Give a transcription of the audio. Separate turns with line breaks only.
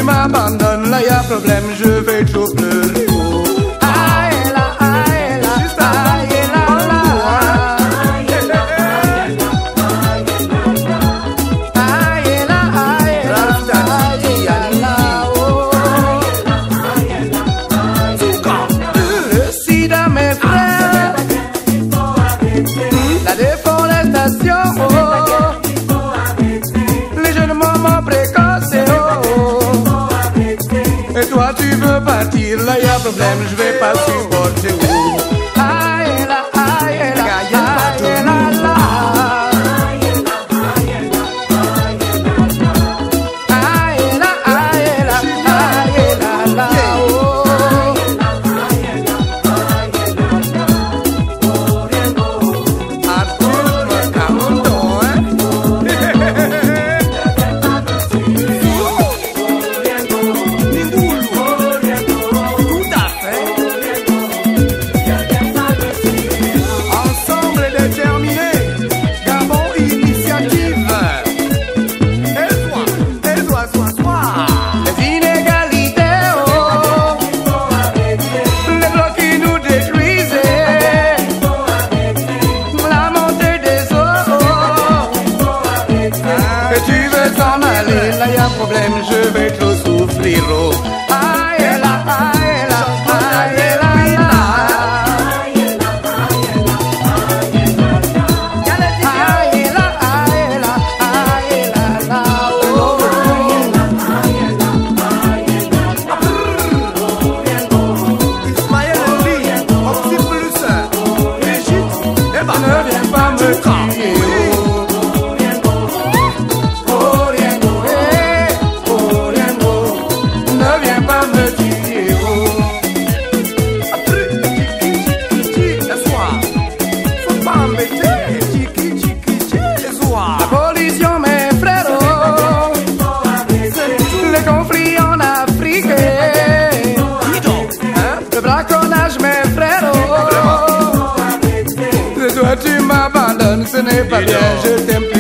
m'abandonnes, là y'a problème, je vais trop pleurer. Aïe là, aïe là, aïe là là. Aïe là, aïe là, aïe là. Le sida, mes frères, la déforestation, les jeunes mamans précoces, et toi tu veux partir, là y'a problème, je vais pas supporter. Aïe là, aïe là, aïe là là. Aïe là, aïe là, aïe là là. Problème, je vais trop souffrir. Oh. Aïe là, aïe là, aïe là là. Aïe là, aïe là, aïe là là. Ismaël Ali, un petit plus, Brigitte, ne viens pas me crier. La pollution, mes frères, les conflits en Afrique, le braconnage, mes frères, toi tu m'abandonnes, ce n'est pas bien, je t'aime.